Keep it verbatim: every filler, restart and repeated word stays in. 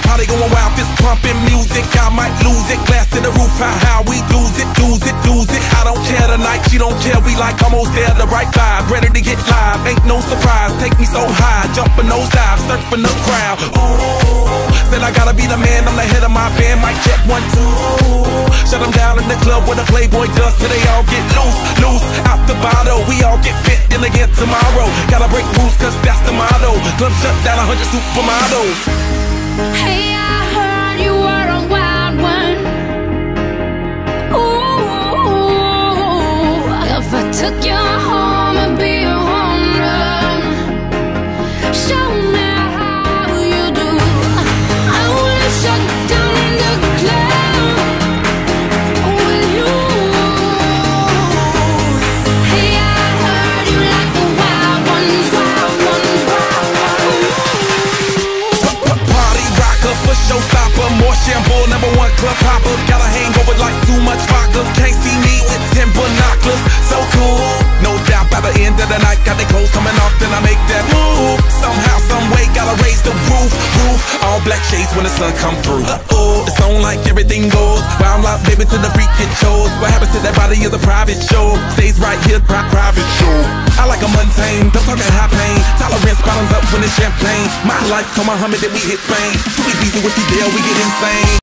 party going wild, fist pumping music. I might lose it, glass to the roof, how, how we lose it, lose it, lose it. I don't care tonight, she don't care, we like almost there, the right vibe, ready to get live, ain't no surprise, take me so high, jumping those dives, surfing the crowd. Ooh, said I gotta be the man, I'm the head of my band, mic check one, two. Shut them down in the club where the Playboy does, till they all get loose, loose, out the bottle. We all get fit in again tomorrow. Gotta break rules, cause that's the motto. Club shut down, a hundred supermodels. Hey, I heard you were a wild one. Ooh, if I took you home and be a home run, show me how you do. I wanna shut down the club with you. Hey, I heard you like the wild ones, wild ones, wild ones. Party rocker, for showstopper, more shampoo, number one club hopper. Got a hangover like too much vodka. Can't see me with ten binoculars. So cool, no doubt by the end of the night, got the clothes coming off, then I make that move. Somehow, some way, gotta raise the roof, roof. All black shades when the sun come through. Uh-oh, it's on like everything goes. Wild out, baby, to the freak it shows. What happens to that body is a private show. Stays right here, pri private show. I like a mundane, don't talk at high pain. Tolerance bottoms up when it's champagne. My life, come Muhammad, then we hit Spain. Too easy with the deal, we get insane.